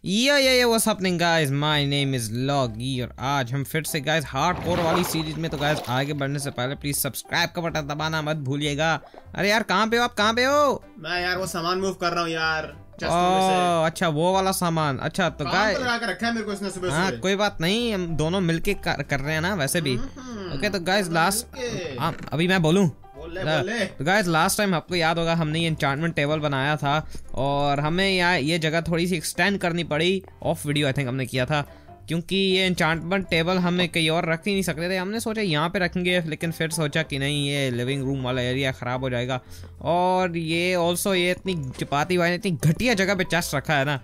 ये what's happening guys, my name is Loggy और आज हम फिर से गाइस हार्डकोर वाली सीरीज में। तो गाइस आगे बढ़ने से पहले प्लीज सब्सक्राइब का बटन दबाना मत भूलिएगा। अरे यार कहाँ पे हो आप? कहाँ पे हो? मैं यार वो सामान मूव कर रहा हूँ यार। ओह अच्छा वो वाला सामान। अच्छा तो गाइस रखा है मेरे को इसने सुबह। हाँ कोई बात नहीं, हम दोनों मिलके कर रहे हैं ना वैसे भी। ओके तो गाइस लास्ट अभी मैं बोलूं तो गाइस लास्ट टाइम आपको याद होगा हमने ये एन्चांटमेंट टेबल बनाया था और हमें यहाँ ये जगह थोड़ी सी एक्सटेंड करनी पड़ी। ऑफ वीडियो आई थिंक हमने किया था क्योंकि ये एन्चांटमेंट टेबल हमें कहीं और रख ही नहीं सकते थे। हमने सोचा यहाँ पे रखेंगे लेकिन फिर सोचा कि नहीं ये लिविंग रूम वाला एरिया ख़राब हो जाएगा। और ये ऑल्सो ये इतनी चपाती भाई ने इतनी घटिया जगह पे चेस्ट रखा है ना।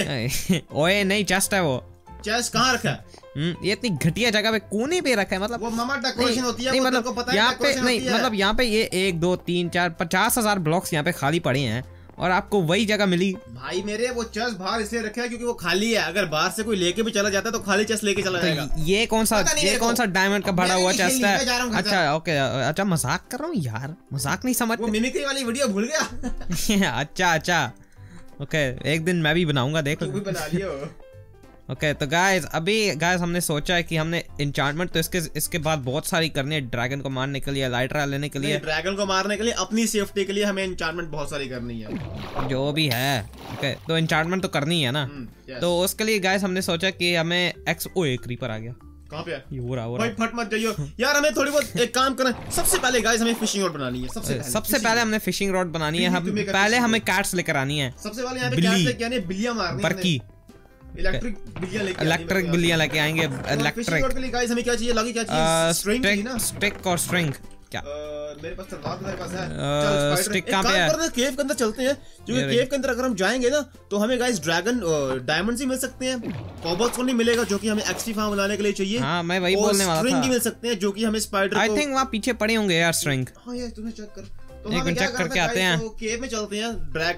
ओए नहीं चेस्ट है वो। चेस्ट कहाँ रखा है? ये इतनी घटिया जगह पे कोने पे रखा है। मतलब वो मामा डेकोरेशन होती है। नहीं, वो मतलब को पता है यहाँ पे नहीं है। मतलब यहाँ पे ये 1 2 3 4 50,000 ब्लॉक्स यहाँ पे खाली पड़े हैं और आपको वही जगह मिली। भाई मेरे वो चेस्ट बाहर इसलिए रखा है क्योंकि वो खाली है। अगर बाहर से कोई लेके भी चला जाता है तो खाली चेस्ट लेके चला जाएगा। ये कौन सा डायमंड का भरा हुआ चेस्ट है? अच्छा ओके अच्छा मजाक कर रहा हूँ यार, मजाक नहीं समझ। वो मिमिक्री वाली वीडियो भूल गया। अच्छा ओके एक दिन मैं भी बनाऊंगा, देख भी बना लियो। ओके तो गाइस अभी गाइस हमने सोचा है कि हमने एन्चांटमेंट तो इसके बाद बहुत सारी करनी है। ड्रैगन को मारने के लिए, लाइटरा लेने के लिए, ड्रैगन को मारने के लिए, अपनी सेफ्टी के लिए हमें एन्चांटमेंट बहुत सारी करनी है जो भी है। ओके तो एन्चांटमेंट तो करनी है ना। तो उसके लिए गाइस हमने सोचा कि हमें क्रीपर आ गया। कहाँ पे है? ये हो रहा भाई फट मत जाइयो यार। हमें थोड़ी बहुत एक काम करना है। सबसे पहले गाइस हमें फिशिंग रॉड बनानी है। सबसे पहले हमने फिशिंग रॉड बनानी है। हम पहले हमें कैट्स लेकर आनी है। सबसे पहले यहाँ पे कैट्स लेके आनी है, बिल्लियां मारनी है। बरकी इलेक्ट्रिक बिल्लियां लेके आएंगे। इलेक्ट्रिक के लिए गाइस हमें क्या चाहिए? लॉगी क्या चाहिए? स्ट्रिंग चाहिए ना। स्टिक और स्ट्रिंग क्या? मेरे पास तलवार मेरे पास है। चल स्टिक कहां पे है? केव के अंदर चलते हैं क्योंकि केव के अंदर अगर हम जाएंगे ना तो हमें गाइस ड्रैगन डायमंड्स ही मिल सकते हैं। कोबल्स्टोन नहीं मिलेगा जो कि हमें एक्सपी फार्म बनाने के लिए चाहिए। हां मैं वही बोलने वाला था। स्ट्रिंग मिल सकते हैं जो कि हमें स्पाइडर आई थिंक वहां पीछे पड़े होंगे यार स्ट्रिंग। हां यार तुमने चेक कर। तो एक मिनट चेक करके आते हैं। तो केव में चलते हैं।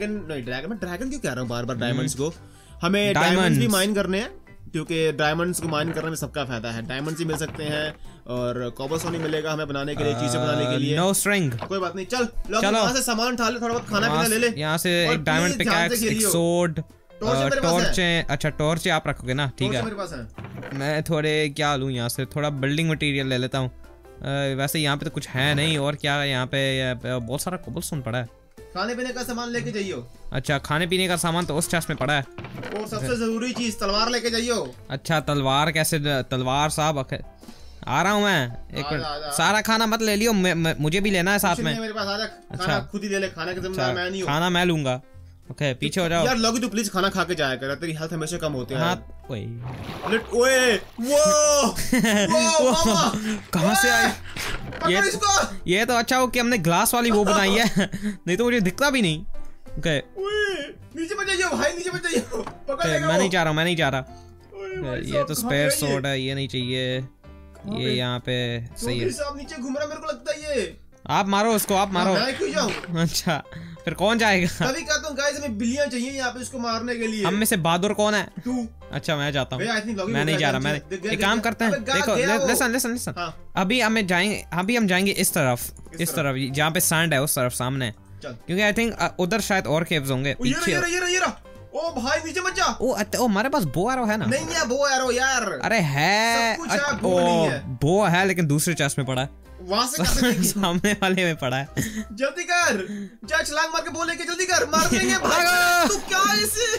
ड्रैगन क्यों कह रहा हूं बार-बार? डायमंड्स को हमें डायमंड्स भी माइन करने हैं क्योंकि डायमंड्स को माइन करने में सबका फायदा है। डायमंड्स ही मिल सकते हैं और कोबल्स्टोन ही मिलेगा हमें बनाने के लिए, चीजें बनाने के लिए। नो स्ट्रिंग कोई बात नहीं। चल वहां से सामान उठा ले, थोड़ा बहुत खाना पीना ले ले। यहां से एक डायमंड पिकैक्स, एक सोर्ड, टॉर्च। अच्छा टॉर्च आप रखोगे ना, ठीक है। मेरे पास है। मैं थोड़े क्या लूं यहाँ से? थोड़ा बिल्डिंग मटेरियल ले लेता हूँ। वैसे यहाँ पे तो कुछ है नहीं और क्या है यहाँ पे? बहुत सारा कोबल्स्टोन पड़ा है। खाने पीने का सामान लेके जाइयो। अच्छा खाने पीने का सामान तो उस चेस्ट में पड़ा है। और सबसे जरूरी चीज तलवार लेके जाइयो। अच्छा तलवार कैसे? तलवार साहब आ रहा हूँ मैं। एक मिनट, सारा खाना मत ले लियो, मुझे भी लेना है साथ में। मेरे पास आ जा। अच्छा खुद ही ले ले, खाना का जिम्मेदार मैं नहीं हूँ। खाना मैं लूंगा। ओके पीछे हो जाओ यार। लॉगी तू प्लीज खाना खा के जाया कर, तेरी हेल्थ हमेशा कम होती है। हाँ ओए कहाँ से आई ये? तो अच्छा हो कि हमने ग्लास वाली वो बनाई है, नहीं तो मुझे दिखता भी नहीं। ओके नीचे मत जाइयो भाई, नीचे मत जाइयो। पकड़ लेगा। मैं नहीं जा रहा। ये तो स्पेयर सोर्ड है, ये नहीं चाहिए। ये यहाँ पे सही है। नीचे घूम रहा मेरे को लगता है ये। आप मारो उसको, आप मारो। मैं क्यों जाऊं? अच्छा फिर कौन जाएगा? तभी कहता हूं गाइस हमें बिल्लियां चाहिए यहाँ पे इसको मारने के लिए। हम में से बहादुर कौन है? तू। अच्छा मैं जाता हूँ। मैं नहीं जा रहा। मैं एक काम करते हैं, देखो लिसन। अभी हम जाएंगे इस तरफ जहाँ पे सैंड है उस तरफ सामने, क्योंकि आई थिंक उधर शायद और केव्स होंगे पीछे। ओ भाई नीचे मत जा। ओ हमारे पास बो एरो है ना? नहीं है बो एरो यार। अरे है बो है लेकिन दूसरे चेस्ट में पड़ा है। वहां से सामने वाले में पड़ा है। जल्दी कर, जा छलांग मार के बोले के जल्दी कर, मार देंगे भाई। तू क्या ऐसे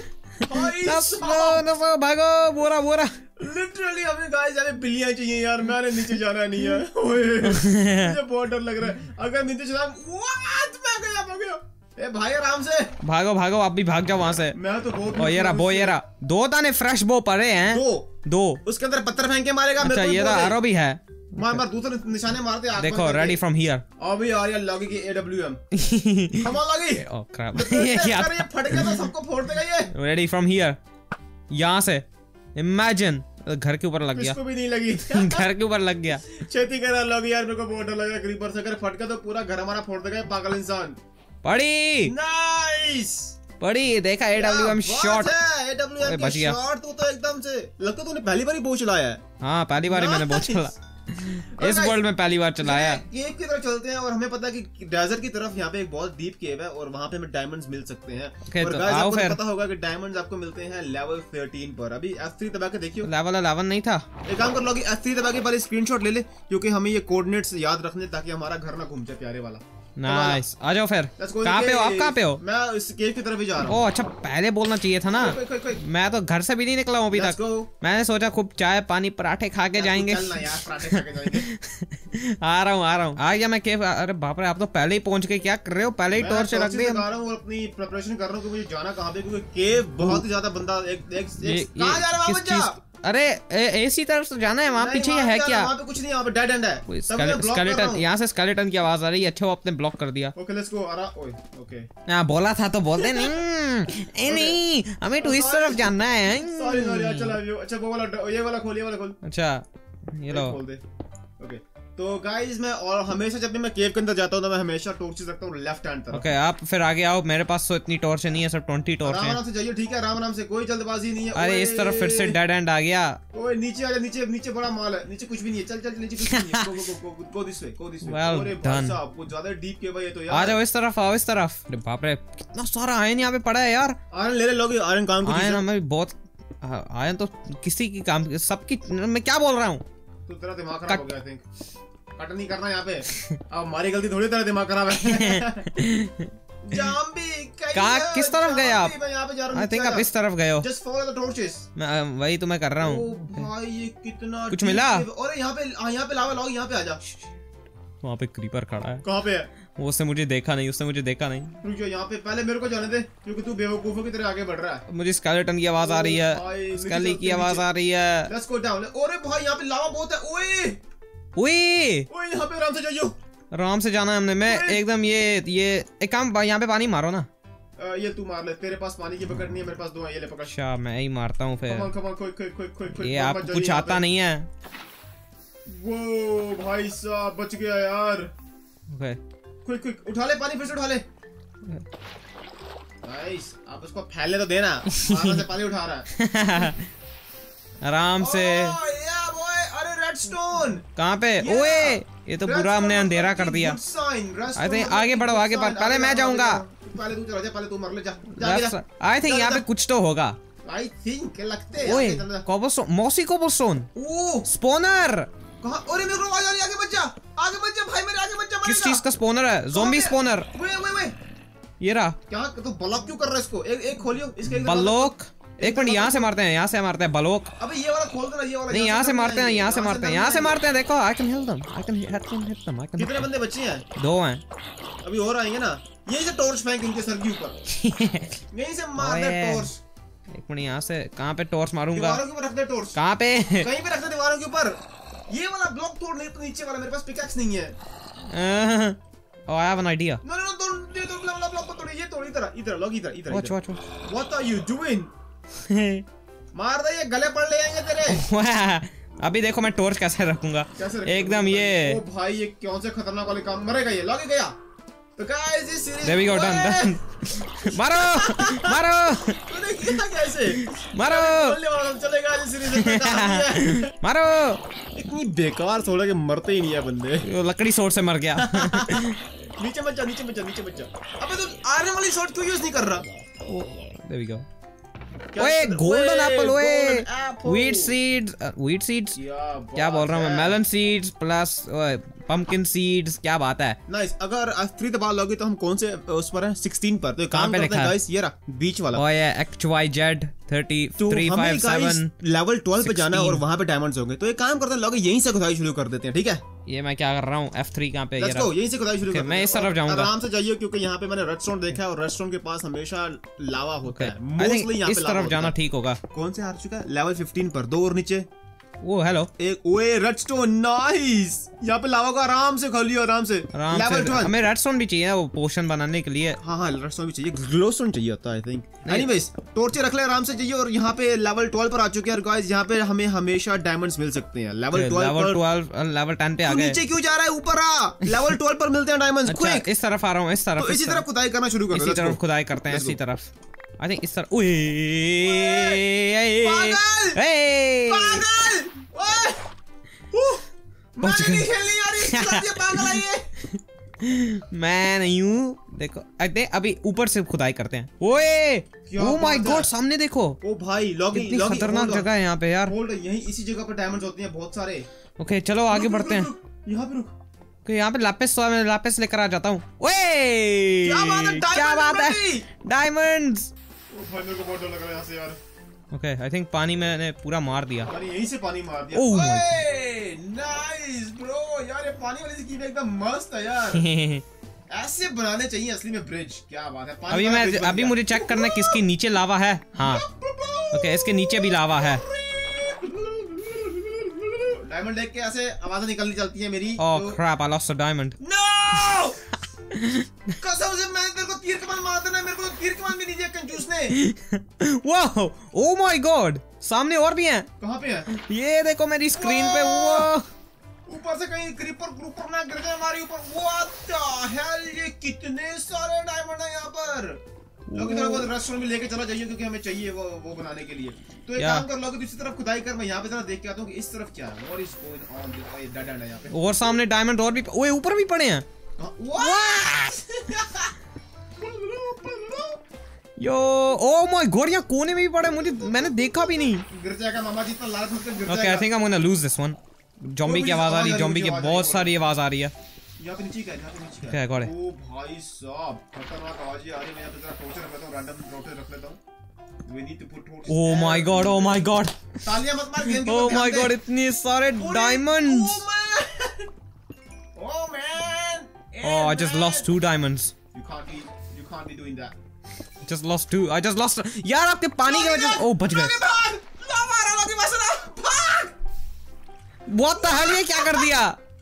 भागो बोरा। लिटरली हमें गाइस हमें बिल्लियां चाहिए यार। मैंने नीचे जाना नहीं है। मुझे बहुत डर लग रहा है। अगर नीचे चला मैं गया। ए भाई आराम से भागो आप भी भाग जाओ वहां से। मैं तो बहुत ये रहा 2 दाने फ्रेश बो पड़े हैं। दो उसके अंदर पत्थर फेंक के मारेगा। अच्छा ये रहा एरो भी है। मार दूसरे निशाने मारते हैं। देखो रेडी फ्रॉम हियर। अभी आ रही लॉगी की AWM। हम लॉगी। ओह क्रैप ये क्या? ये फट गया तो सबको फोड़ देगा ये। Ready from here. यहाँ से इमेजिन घर के ऊपर लग गया। इसको भी नहीं लगी। घर के ऊपर लग गया। खेती कर लॉगी यार, मेरे को बहुत डर लग रहा है क्रीपर से। अगर फट गया तो पूरा घर हमारा फोड़ देगा पागल इंसान। पड़ी नाइस पड़ी देखा AWM शॉट। AWM बच गया। शॉट तो एकदम से लगता तूने पहली बार ही बो चलाया है। हाँ पहली बार मैंने बो चला। इस वर्ल्ड में पहली बार चलाया। केव की तरफ चलते हैं और हमें पता है कि डेजर्ट की तरफ यहाँ पे एक बहुत डीप केव है और वहाँ पे हमें डायमंड्स मिल सकते हैं। और तो गाइस आपको पता होगा कि डायमंड्स आपको मिलते हैं लेवल 13 पर। अभी F3 दबा के देखियो। लेवल 11 नहीं था। एक काम कर लो कि F3 दबा के पहले स्क्रीनशॉट ले ले, क्योंकि हमें ये कोऑर्डिनेट्स याद रखने ताकि हमारा घर ना घूम जाए प्यारे वाला। नाइस, आ जाओ फिर। कहाँ पे हो आप? कहाँ पे हो? मैं इस केव की तरफ ही जा रहा हूँ। ओह अच्छा, पहले बोलना चाहिए था ना। मैं तो घर से भी नहीं निकला हूँ अभी तक। मैंने सोचा खूब चाय पानी पराठे खा के जाएंगे। आ रहा हूँ आ गया मैं केव। अरे बाप रे, आप तो पहले ही पहुंच गए। क्या कर रहे हो? पहले ही टॉर्च रख दिया। अपनी प्रिपरेशन कर रहा हूँ कि मुझे जाना कहाँ पे, क्योंकि केव बहुत ही ज्यादा बंदा कहाँ जा रहा है? अरे ऐसी तरफ से जाना है, वहाँ पीछे है क्या? वहाँ पे कुछ नहीं, वहाँ पे डेड एंड है। स्केलेटन, यहाँ से स्केलेटन की आवाज आ रही है। अच्छा वो आपने ब्लॉक कर दिया। Okay let's go. ओके हाँ बोला था तो बोलते नहीं, हमें तो इस तरफ जाना है। सॉरी अच्छा वो वाला, ये वाला खोल। अच्छा ये लो। खोल दे। ओके तो गाइस मैं और हमेशा जब भी मैं केव के अंदर जाता हूँ तो मैं हमेशा टॉर्चेस रखता हूँ लेफ्ट हैंड तरफ। ओके आप फिर आगे आओ। मेरे पास तो इतनी टॉर्च नहीं है, सिर्फ 20 टॉर्च है। आराम से जाइए, ठीक है? आराम से, कोई जल्दबाजी नहीं है। अरे इस तरफ फिर से डेड एंड आ गया। ओए नीचे आ जा, नीचे बड़ा माल है। नीचे कुछ भी नहीं है। चल नीचे कुछ नहीं है। Go this way. Well done. वो ज्यादा डीप केव है ये तो यार। आ जाओ इस तरफ, आओ इस तरफ। अरे बाप रे, कितना सारा आयरन यहाँ पे पड़ा है यार। आयरन ले लोगे? आयरन काम की चीज है। आयरन हमें बहुत, आयरन तो किसी की काम, सबकी। मैं क्या बोल रहा हूँ? तो तेरा दिमाग खराब हो गया। आई थिंक कट नहीं करना यहाँ पे। अब हमारी गलती थोड़ी, तरह दिमाग खराब है। कहाँ, किस तरफ गए आप? यहाँ पे जा रहा हूँ। आई थिंक आप इस तरफ गए हो। Just follow the torches। वही तो मैं कर रहा हूँ। भाई ये कितना कुछ मिला? और यहाँ पे लावा लॉग, यहाँ पे आ जा। वहाँ पे क्रीपर खड़ा है। कहाँ पे है? उसने मुझे देखा नहीं। रुक जाओ, यहाँ पे पहले मेरे को जाने दे, क्योंकि तू बेवकूफों की तरह आगे बढ़ रहा है। मुझे स्केलेटन की आवाज आ रही है। स्केली की आवाज आ रही है। Let's go down. अरे भाई यहाँ पे लावा बहुत है। ओए यहाँ पे आराम से जाइयो। आराम से जाना है हमने। मैं एकदम ये एक काम, यहाँ पे पानी मारो ना। ये तू मार ले, तेरे पास पानी की बकेट नहीं है, मेरे पास 2 है। ये ले पकड़। अच्छा मैं ही मारता हूँ फिर। Come on, ये आपको कुछ आता नहीं है। वो भाई साहब बच गया यार। ओके क्विक उठा ले पानी, फिर से उठा ले। नाइस, आप उसको फैलने तो देना। से पानी उठा रहा है। आराम से। अरे रेडस्टोन कहाँ पे? ओए ये तो पूरा हमने अंधेरा कर दिया। आई थिंक आगे बढ़ो, आगे बढ़। पहले मैं जाऊंगा। पहले तू चला जा, पहले तू मर ले जा। आई थिंक यहाँ पे कुछ तो होगा। आई थिंक लगते हैं। ओए कोबलस्टोन, मौसी कोबलस्टोन। ओह स्पॉनर। कहाँ? अरे मेरे को आवाज आ रही है। आगे बच जा भाई, मेरे आगे बच जा। किस चीज का स्पॉनर है? Zombie spawner. वे ये रहा। क्या तो ब्लॉक क्यों कर रहा है इसको? एक खोलियो इसके। ब्लॉक एक मिनट, यहाँ से मारते हैं ब्लॉक। अबे ये वाला खोल दो ना, ये वाला। नहीं यहाँ से मारते हैं, यहाँ से मारते हैं। देखो आई कैन हिट देम। कितने बंदे बचे हैं? 2 हैं। अभी और आएंगे ना। यहीं से टॉर्च फेंक इनके सर के ऊपर। यहीं से मार दे टॉर्च। एक मिनट, यहाँ से कहाँ पे टॉर्च मारूंगा? दीवारों के ऊपर रख दे टॉर्च। कहाँ पे? कहीं पे रख दे दीवारों के ऊपर। ये वाला ब्लॉक तोड़, नहीं तो नीचे वाला। मेरे पास पिकैक्स नहीं है। Oh, I have an idea. No, ये तो ब्लॉक को तोड़िए। ये तोड़ इधर लॉग, इधर। Watch. What are you doing? मार दे, ये गले पड़ ले जाएंगे तेरे। अभी देखो मैं टॉर्च कैसे रखूंगा। एकदम ये। ओ भाई ये कौन से खतरनाक वाले काम। मरेगा ये, लॉग गया। तो गाइस इस series There we go, done. मारो। तूने किया कैसे? मारो। बोलने वाला चलेगा इस सीरीज में। मारो। इतनी बेकार सोड़ा के मरते ही नहीं है बंदे। लकड़ी शॉट से मर गया। नीचे मत जा। अबे तू आयरन वाली शॉट क्यों यूज नहीं कर रहा? There we go. ओए गोल्डन एप्पल। ओए वीट सीड्स क्या बोल रहा हूँ मैं? Melon seeds plus pumpkin seeds. क्या बात है। नाइस। अगर F3 दबा लोगे तो हम कौन से उस पर है? 16 पर। तो कहाँ पे लिखा है गाइस? ये रहा बीच वाला। ओए XYZ 3357 लेवल 12 पे जाना है और वहाँ पे डायमंड्स होंगे। तो एक काम करते हैं, लॉगी यहीं से खुदाई शुरू कर देते हैं, ठीक है? ये मैं क्या कर रहा हूँ? F3 कहाँ पे? यहीं से खुदाई शुरू कर। मैं इस तरफ जाऊंगा। आराम से जाइए, क्योंकि यहाँ पे मैंने रेडस्टोन देखा है और रेडस्टोन के पास हमेशा लावा होता है। मोस्टली यहाँ पे इस तरफ जाना ठीक होगा। कौन से हार चुका है? लेवल 15 पर। 2 और नीचे। Oh hello. एक ओए रेडस्टोन। नाइस। यहाँ पे लावा को आराम से खोलियो, आराम से। लेवल 12। हमें रेडस्टोन भी चाहिए वो पोशन बनाने के लिए। हाँ रेडस्टोन भी चाहिए, ग्लोस्टोन चाहिए होता है आई थिंक। एनीवेज टॉर्च रख ले, आराम से जाइए। और यहाँ पे लेवल 12 पर आ चुके हैं गाइस। यहाँ पे हमें हमेशा डायमंड्स मिल सकते हैं। लेवल 10 पे आ गए। नीचे क्यों जा रहा है? ऊपर आ। लेवल 12 पर मिलते हैं डायमंड्स। क्विक इस तरफ आ रहा हूँ, इस तरफ। इसी तरफ खुदाई करना शुरू कर दो। इसी तरफ खुदाई करते हैं, इसी तरफ। आई थिंक इस तरफ। बच नहीं खेलनी यार, ये पागल है ये। मैं नहीं हूँ। देखो अभी ऊपर से खुदाई करते हैं। ओए ओह माय गॉड, सामने देखो। ओ भाई लॉगी, कितनी खतरनाक जगह है यहाँ पे यार। यहीं इसी जगह पर डायमंड्स होते हैं बहुत सारे। ओके चलो आगे बढ़ते हैं। यहाँ पे रुक, यहाँ पे लापिस लेकर आ जाता हूँ। ओए क्या बात है, डायमंड्स। भाई मेरे को बहुत डर लग रहा है यहाँ से यार। ओके आई थिंक पानी मैंने पूरा मार दिया। यहीं से पानी मार दिया। ओह नाइस ब्रो, यार ये पानी वाली स्कीम एकदम मस्त है यार। ऐसे बनाने चाहिए असली में ब्रिज। क्या बात है। अभी मुझे चेक करना है किसके नीचे लावा है। हाँ ओके, इसके नीचे भी लावा है। डायमंड देख के ऐसे आवाजें निकलनी चलती है मेरी। Oh crap, I lost a diamond. No कसम से मैंने तेरे को तीर कमान मार देना, मेरे को तो तीर कमान भी नहीं दिया कंजूस ने। वाओ ओह माय गॉड, सामने और भी हैं। कहाँ पे है? ये देखो मेरी स्क्रीन पे। वो ऊपर से कहीं क्रीपर ना गिर जाए हमारे ऊपर। व्हाट द हेल, ये कितने सारे डायमंड है यहाँ पर। लोग इधर वो रेस्टोरेंट में लेके चला जाइए क्योंकि हमें चाहिए वो बनाने के लिए। तो एक काम कर, लोग दूसरी तरफ खुदाई कर, मैं यहाँ पे जरा देख के आता हूँ कि इस तरफ क्या है। और इसको डेड एंड है यहाँ पे। और सामने डायमंड और भी, ओए ऊपर भी पड़े हैं। यो ओह माय गॉड, यहाँ कोने में भी पड़े, मैंने देखा भी नहीं। गिर जाएगा मामा जी, इतना लाल फटकर गिर जाएगा। Okay I think I am gonna lose this one. Zombie की आवाज आ रही है, ज़ॉम्बी की बहुत सारी आवाज आ रही है। यहाँ पे नीचे क्या है? यहाँ पे नीचे क्या है? गॉड है। ओ भाई साहब खतरनाक आवाज आ रही है। मैं यहाँ पे जरा टॉर्च रख लेता हूँ, रैंडम टॉर्च रख लेता हूँ। We need to put torches. Oh my God, oh my God, तालियां मत मार, गेम के ओह माय गॉड, इतने सारे diamonds. Oh man! Oh, I just lost 2 diamonds. You can't be doing that. Just lost 2. I just lost. यार आपके पानी की वजह से। ओह बच गए। What the hell, ये क्या कर दिया?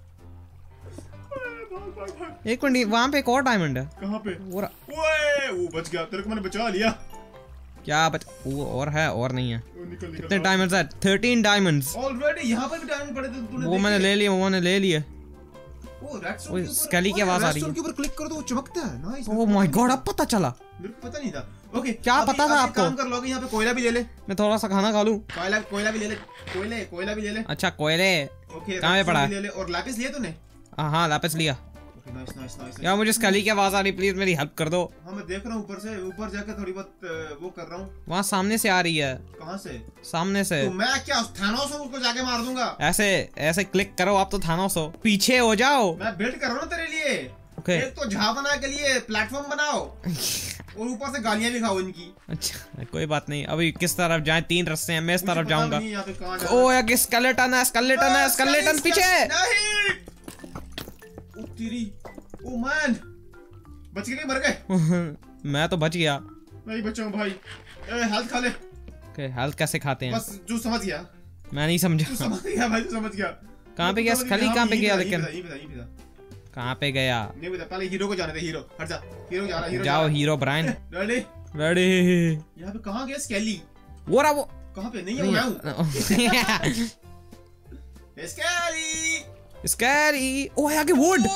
एक मिनट, वहाँ पे एक और डायमंड है। कहाँ पे? वो बच गया, तेरे को मैंने बचा लिया। क्या बच? वो और है और नहीं है। कितने डायमंड्स है? 13 डायमंड्स। ऑलरेडी यहाँ पर भी डायमंड पड़े थे, तूने वो मैंने ले लिए, वो मैंने ले लिए। वो स्केली की आवाज आ रही है। के ऊपर क्लिक कर दो, वो चमकता है। नाइस। ओह माय गॉड, अब पता चला। मेरे को पता नहीं था। ओके क्या पता था आपको? काम कर लोगे, यहाँ पे कोयला भी ले ले। मैं थोड़ा सा खाना खा लूं। कोयला भी ले ले। कोयला भी ले ले। अच्छा कोयले कहाँ पे पड़ा है? ले ले। और लैपिस लिया तूने? हाँ लैपिस लिया। नाइस। यार मुझे स्केली की आवाज आ रही, प्लीज मेरी हेल्प कर दो। हाँ मैं देख रहा हूँ ऊपर से, ऊपर जाकर थोड़ी बहुत वो कर रहा हूँ। वहाँ सामने से आ रही है। कहाँ से? सामने से। तो मैं क्या थानोस हूँ, उसको जाके मार दूंगा। ऐसे क्लिक करो, आप तो थानोस हो। पीछे हो जाओ। मैं बिल्ड कर रहा हूँ तेरे लिए। एक तो झापना के लिए प्लेटफॉर्म बनाओ और ऊपर से गालियां भी खाओ इनकी। अच्छा कोई बात नहीं, अभी किस तरफ जाए? 3 रास्ते हैं, मैं इस तरफ जाऊंगा। ओ यार स्केलेटन है, स्केलेटन पीछे। ओ मैन, बच गए, मर गए। मैं तो बच गया। मैं ही बचा हूं भाई। हेल्थ खा ले। हेल्थ कैसे खाते हैं? बस जो समझ गया। मैं नहीं समझा। तू समझ गया भाई, तू समझ गया। कहाँ पे गया? खाली कहाँ पे गया? लेकिन ये कहाँ पे गया? नहीं बता, पहले हीरो को जाने दे। हीरो हट जा, हीरो जा रहा, हीरो जाओ हीरो ब्रायन। रेडी। यहाँ पे कहाँ गया स्केली? वो रहा, वो कहाँ पे? नहीं है, मैं हूँ। स्कैरी। ओए आगे वुड।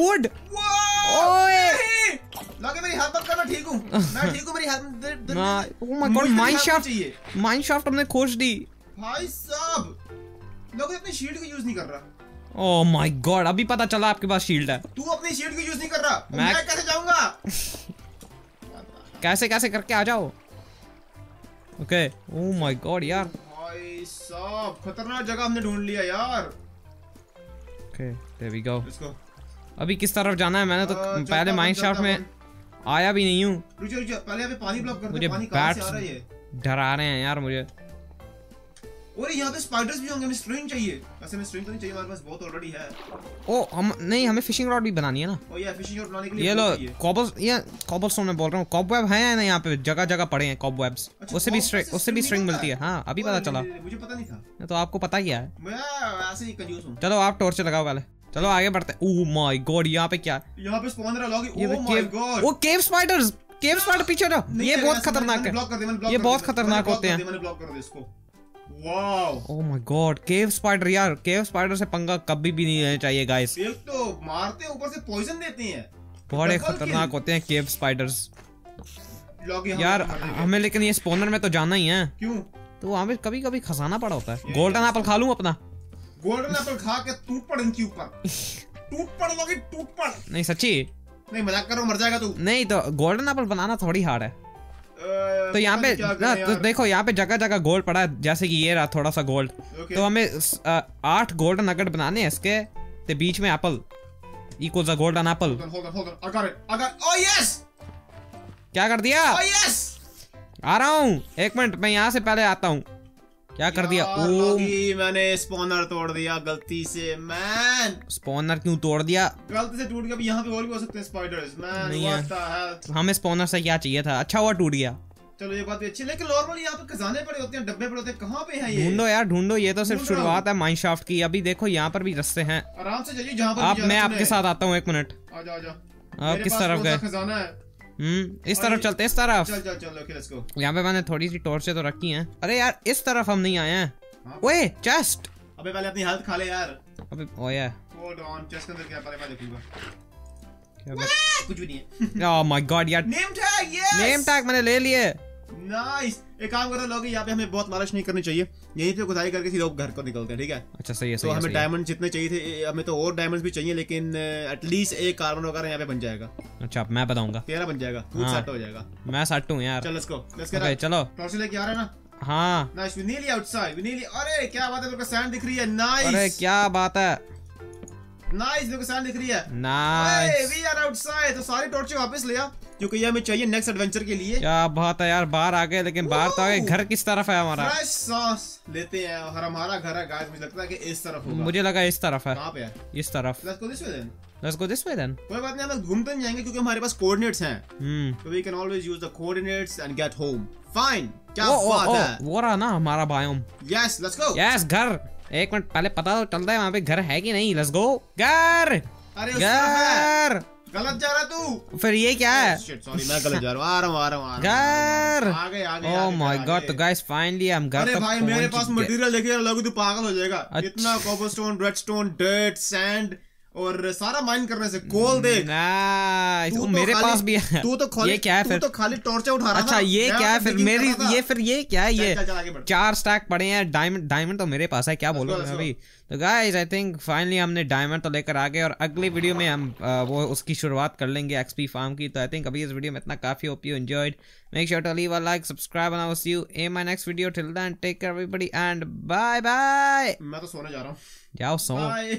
ओए लॉगी मेरी हेल्प मत कर, मैं ठीक हूँ। मेरी help. Oh my God, mineshaft हमने खोज दी। भाई साहब लॉगी अपनी शील्ड को यूज नहीं कर रहा। ओह माय गॉड, अभी पता चला आपके पास शील्ड है। तू अपनी शील्ड को यूज नहीं कर रहा, मैं कैसे जाऊंगा? कैसे करके आ जाओ। ओके ओह माय गॉड यार, भाई साहब खतरनाक जगह हमने ढूंढ लिया यार। Okay there we go. अभी किस तरफ जाना है? मैंने तो पहले माइनशाफ्ट में आया भी नहीं हूँ। रुको पहले अभी पानी ब्लॉक कर दे। मुझे पानी कहाँ से आ रहा है? ये डरा रहे हैं यार मुझे। और यहाँ पे स्पाइडर्स भी होंगे, हमें स्ट्रिंग चाहिए। वैसे में स्ट्रिंग तो नहीं चाहिए, हमारे पास बहुत ऑलरेडी है। ओ हम नहीं, हमें फिशिंग रॉड भी बनानी है ना। ओ यार फिशिंग रॉड बनाने के लिए ये लो कॉबलस्टोन में बोल रहा हूँ। कॉबवेब है ना यहाँ पे, जगह पड़े हैं कॉबवेब्स। उससे भी स्ट्रिंग मिलती है। हाँ अभी पता चला, मुझे पता नहीं था। तो आपको पता ही है, मैं ऐसे ही कंजूस हूँ। चलो आप टॉर्च लगाओ पहले, चलो आगे बढ़ते हैं। ओह माय गॉड, यहाँ पे क्या? यहाँ पे स्पॉन रहा लॉगी। ओह माय गॉड, वो केव स्पाइडर पीछे ना, ये बहुत खतरनाक है। ये बहुत खतरनाक होते हैं। मैंने ब्लॉक कर दिया इसको। Wow oh my God, cave spider. यार केव स्पाइडर से पंगा कभी भी नहीं लेना चाहिए गाइस। एक तो मारते हैं, ऊपर से पॉइजन देते हैं। बड़े खतरनाक होते हैं केव स्पाइडर्स यार। हमें लेकिन ये स्पॉनर में तो जाना ही है। क्यों? तो हमें कभी खजाना पड़ा होता है। गोल्डन एप्पल खा लूं अपना। गोल्डन एप्पल खा के टूट पड़ इनके ऊपर। टूट पड़ लोगी, टूट पड़। नहीं सच्ची नहीं, मजाक कर रहा हूं, मर जाएगा तू। नहीं तो गोल्डन एप्पल बनाना थोड़ी हार्ड है। तो यहाँ पे ना तो देखो यहाँ पे जगह जगह गोल्ड पड़ा है, जैसे कि ये रहा थोड़ा सा गोल्ड। तो हमें 8 गोल्डन नगेट बनाने हैं इसके, ते बीच में apple equals a golden apple. क्या कर दिया? आ रहा हूँ, 1 मिनट, मैं यहाँ से पहले आता हूँ। क्या कर दिया? लॉगी, मैंने स्पॉनर तोड़ दिया गलती से मैन। स्पॉनर क्यों तोड़ दिया? गलती से टूट गया। यहाँ पे और भी हो सकते हैं spiders man. What the hell. हमें स्पॉनर से क्या चाहिए था? अच्छा हुआ टूट गया। चलो ये बात भी अच्छी, लेकिन नॉर्मली यहाँ पे खजाने पड़े होते हैं, डब्बे पड़े होते हैं, कहाँ पे है ये? ढूंढो यार ढूंढो, ये तो सिर्फ शुरुआत है माइनक्राफ्ट की। अभी देखो यहाँ पर भी रास्ते हैं, आराम से जाइए जहाँ पर। अब मैं आपके साथ आता हूँ, 1 मिनट। आजा आजा। आप किस तरफ गए? खजाना है। इस तरफ चलते, इस तरफ। चल चल चल, ओके लेट्स गो। यहाँ पे मैंने थोड़ी सी टॉर्चें तो रखी हैं। अरे यार इस तरफ हम नहीं आए हैं। ओए चेस्ट। अबे पहले अपनी हेल्थ खा ले यार। अबे ओए होल्ड ऑन, चेस्ट के अंदर क्या पहले मैं देखूंगा। कुछ भी नहीं है। ओह माय गॉड यार, name tag. Yes, name tag मैंने ले लिए। नाइस। एक काम करो लोग, यहाँ पे हमें बहुत लालच नहीं करनी चाहिए, यहीं पे खुदाई करके सीधा घर को निकलते हैं, ठीक है? अच्छा सही है। तो हमें डायमंड जितने चाहिए थे, हमें तो और डायमंड्स भी चाहिए, लेकिन एटलीस्ट एक कार्बन वगैरह यहाँ पे बन जाएगा। अच्छा मैं बताऊंगा। 13 बन जाएगा, खुद सेट हो जाएगा। मैं सेट हूँ यार। चल लेट्स गो, लेट्स गो। चलो टॉर्च लेके आ रहे हैं ना? हाँ nice, we nearly outside, we nearly. अरे क्या बात है, मेरे को सैंड दिख रही है। नाइस। अरे क्या बात है, नाइस, मेरे को सैंड दिख रही है। Nice, we are outside. तो सारी टॉर्चें वापस ले आ, क्योंकि ये हमें चाहिए नेक्स्ट एडवेंचर के लिए। क्या बात है यार, बाहर आ गए, लेकिन बाहर तो आ गए। घर किस तरफ है हमारा? फ्रेश सांस लेते हैं, और हमारा घर है गाइस, मुझे लगता है कि इस तरफ होगा। मुझे लगा इस तरफ है। कहां पे है? इस तरफ। Let's go this way then. Let's go this way then. कोई बात नहीं, हम घूमते नहीं जाएंगे क्योंकि हमारे पास कोऑर्डिनेट्स हैं। तो we can always use the coordinates and get home. Fine. क्या बात है? वो रहा ना हमारा biome. Yes, let's go. Yes घर। 1 मिनट पहले पता तो चलता है वहाँ पे घर है कि नहीं। Let's go. घर। अरे घर। गलत जा रहा तू। फिर ये क्या है? सॉरी, मैं गलत जा रहा हूँ। आ रहा हूँ। घर। आगे। Oh my God. तो गाइस फाइनली हम घर तक पहुंच गए। अरे भाई, मेरे पास मटेरियल देखिए, लोग तू पागल हो जाएगा। इतना कोबलस्टोन, रेडस्टोन, डर्ट, सैंड और सारा माइन करने से। कोल देख। नाइस। मेरे पास भी है। तू तो खाली, ये क्या है फिर? तू तो खाली टॉर्च उठा रहा था। अच्छा ये क्या है फिर? मेरी ये क्या है? ये 4 स्टैक पड़े हैं। डायमंड तो मेरे पास है, क्या बोलूं मैं अभी। तो गाइस आई थिंक फाइनली हमने डायमंड तो लेकर आ गए, और अगली वीडियो में हम वो उसकी शुरुआत कर लेंगे एक्सपी फार्म की। तो आई थिंक अभी इस वीडियो में इतना काफी। Hope you enjoyed. Make sure to leave a like, subscribe and I will see you in my next video. Till then take care everybody and bye bye. मैं तो सोने जा रहा हूँ। जाओ सो।